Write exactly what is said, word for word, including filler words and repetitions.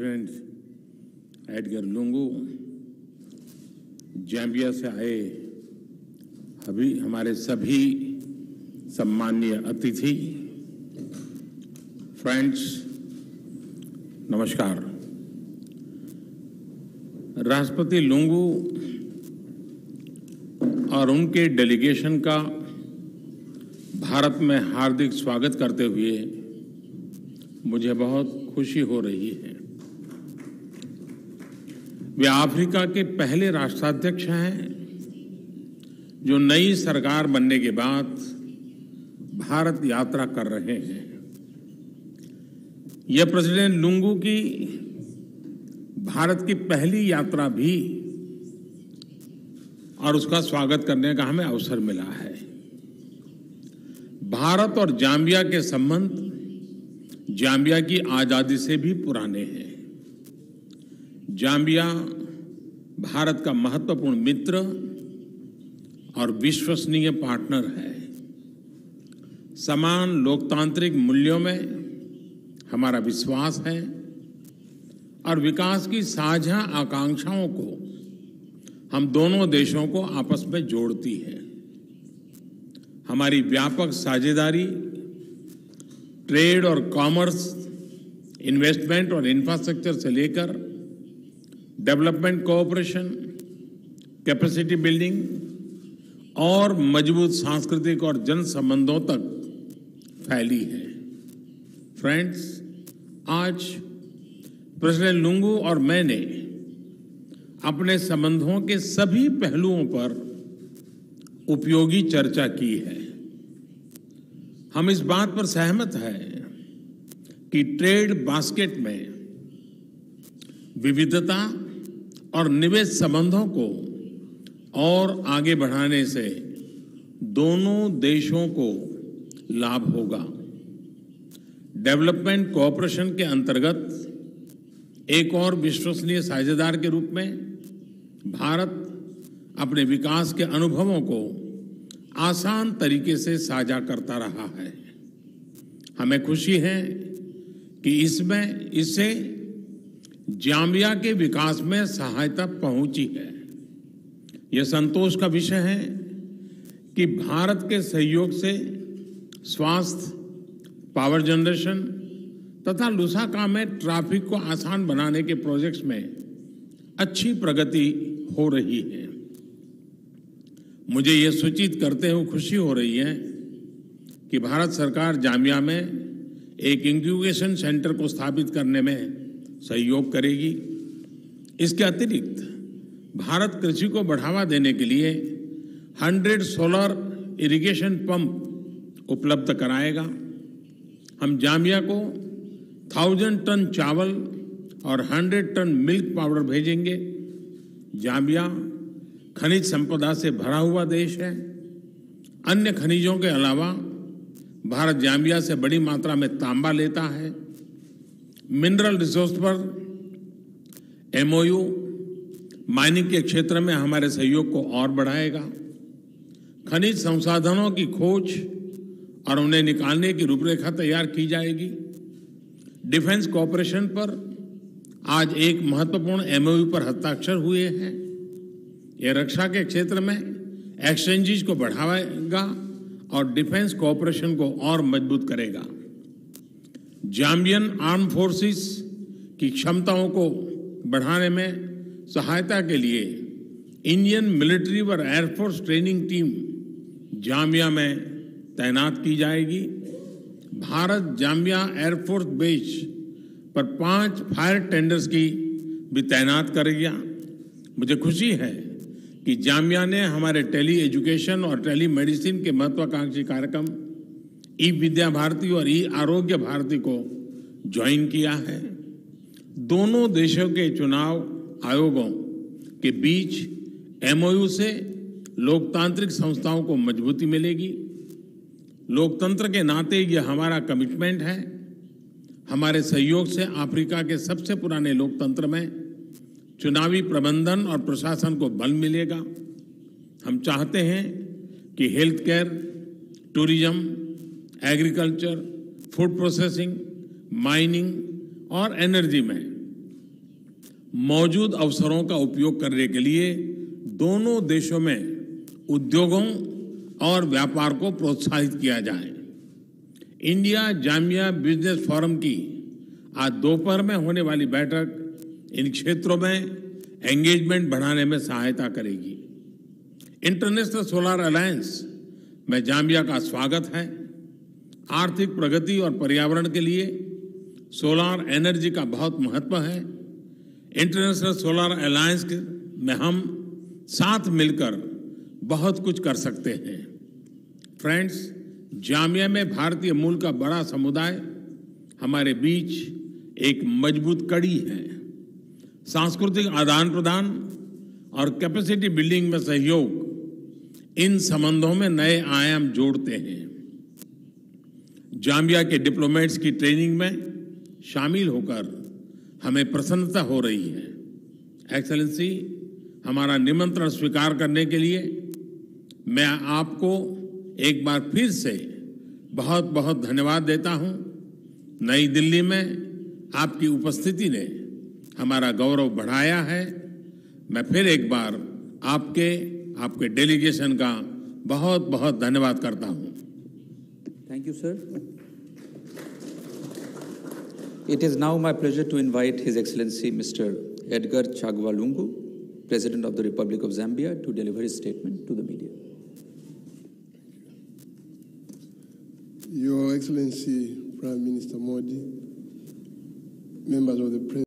President Edgar Lungu, Zambia से आए अभी हमारे सभी सम्माननीय अतिथि, फ्रेंड्स, नमस्कार। राष्ट्रपति लुंगू और उनके डेलीगेशन का भारत में हार्दिक स्वागत करते हुए मुझे बहुत खुशी हो रही है। वे अफ्रीका के पहले राष्ट्राध्यक्ष हैं जो नई सरकार बनने के बाद भारत यात्रा कर रहे हैं। यह प्रेसिडेंट लुंगू की भारत की पहली यात्रा भी और उसका स्वागत करने का हमें अवसर मिला है। भारत और जाम्बिया के संबंध जाम्बिया की आजादी से भी पुराने हैं। जाम्बिया भारत का महत्वपूर्ण मित्र और विश्वसनीय पार्टनर है। समान लोकतांत्रिक मूल्यों में हमारा विश्वास है और विकास की साझा आकांक्षाओं को हम दोनों देशों को आपस में जोड़ती है। हमारी व्यापक साझेदारी ट्रेड और कॉमर्स, इन्वेस्टमेंट और इंफ्रास्ट्रक्चर से लेकर डेवलपमेंट कोऑपरेशन, कैपेसिटी बिल्डिंग और मजबूत सांस्कृतिक और जन संबंधों तक फैली है। फ्रेंड्स, आज प्रेसिडेंट लुंगू और मैंने अपने संबंधों के सभी पहलुओं पर उपयोगी चर्चा की है। हम इस बात पर सहमत हैं कि ट्रेड बास्केट में विविधता और निवेश संबंधों को और आगे बढ़ाने से दोनों देशों को लाभ होगा। डेवलपमेंट कोऑपरेशन के अंतर्गत एक और विश्वसनीय साझेदार के रूप में भारत अपने विकास के अनुभवों को आसान तरीके से साझा करता रहा है। हमें खुशी है कि इसमें इससे जाम्बिया के विकास में सहायता पहुंची है। यह संतोष का विषय है कि भारत के सहयोग से स्वास्थ्य, पावर जनरेशन तथा लुसाका में ट्रैफिक को आसान बनाने के प्रोजेक्ट्स में अच्छी प्रगति हो रही है। मुझे ये सूचित करते हुए खुशी हो रही है कि भारत सरकार जाम्बिया में एक इंक्यूबेशन सेंटर को स्थापित करने में सहयोग करेगी। इसके अतिरिक्त भारत कृषि को बढ़ावा देने के लिए हंड्रेड सोलर इरिगेशन पंप उपलब्ध कराएगा। हम जाम्बिया को थाउजेंड टन चावल और हंड्रेड टन मिल्क पाउडर भेजेंगे। जाम्बिया खनिज संपदा से भरा हुआ देश है। अन्य खनिजों के अलावा भारत जाम्बिया से बड़ी मात्रा में तांबा लेता है। मिनरल रिसोर्स पर एमओयू माइनिंग के क्षेत्र में हमारे सहयोग को और बढ़ाएगा। खनिज संसाधनों की खोज और उन्हें निकालने की रूपरेखा तैयार की जाएगी। डिफेंस कोऑपरेशन पर आज एक महत्वपूर्ण एमओयू पर हस्ताक्षर हुए हैं। यह रक्षा के क्षेत्र में एक्सचेंजेस को बढ़ाएगा और डिफेंस कोऑपरेशन को और मजबूत करेगा। जाम्बियन आर्म फोर्सेस की क्षमताओं को बढ़ाने में सहायता के लिए इंडियन मिलिट्री और एयरफोर्स ट्रेनिंग टीम जाम्बिया में तैनात की जाएगी। भारत जाम्बिया एयरफोर्स बेस पर पांच फायर टेंडर्स की भी तैनात करेगा। मुझे खुशी है कि जाम्बिया ने हमारे टेली एजुकेशन और टेली मेडिसिन के महत्वाकांक्षी कार्यक्रम ई विद्या भारती और ई आरोग्य भारती को ज्वाइन किया है। दोनों देशों के चुनाव आयोगों के बीच एमओयू से लोकतांत्रिक संस्थाओं को मजबूती मिलेगी। लोकतंत्र के नाते यह हमारा कमिटमेंट है। हमारे सहयोग से अफ्रीका के सबसे पुराने लोकतंत्र में चुनावी प्रबंधन और प्रशासन को बल मिलेगा। हम चाहते हैं कि health care, tourism, agriculture, food processing, mining और एनर्जी में मौजूद अवसरों का उपयोग करने के लिए दोनों देशों में उद्योगों और व्यापार को प्रोत्साहित किया जाए। इंडिया जाम्बिया बिजनेस फोरम की आज दोपहर में होने वाली बैठक इन क्षेत्रों में एंगेजमेंट बढ़ाने में सहायता करेगी। इंटरनेशनल सोलर अलायंस में जाम्बिया का स्वागत है। आर्थिक प्रगति और पर्यावरण के लिए सोलर एनर्जी का बहुत महत्व है। इंटरनेशनल सोलर अलायंस में हम साथ मिलकर बहुत कुछ कर सकते हैं। फ्रेंड्स, जाम्बिया में भारतीय मूल का बड़ा समुदाय हमारे बीच एक मजबूत कड़ी है। सांस्कृतिक आदान प्रदान और कैपेसिटी बिल्डिंग में सहयोग इन संबंधों में नए आयाम जोड़ते हैं। जाम्बिया के डिप्लोमेट्स की ट्रेनिंग में शामिल होकर हमें प्रसन्नता हो रही है। एक्सेलेंसी, हमारा निमंत्रण स्वीकार करने के लिए मैं आपको एक बार फिर से बहुत बहुत धन्यवाद देता हूं। नई दिल्ली में आपकी उपस्थिति ने हमारा गौरव बढ़ाया है। मैं फिर एक बार आपके आपके डेलीगेशन का बहुत बहुत धन्यवाद करता हूं। Thank you, sir. It is now my pleasure to invite His Excellency Mister Edgar Chagwa Lungu, President of the Republic of Zambia, to deliver his statement to the media. Your Excellency Prime Minister Modi, members of the President,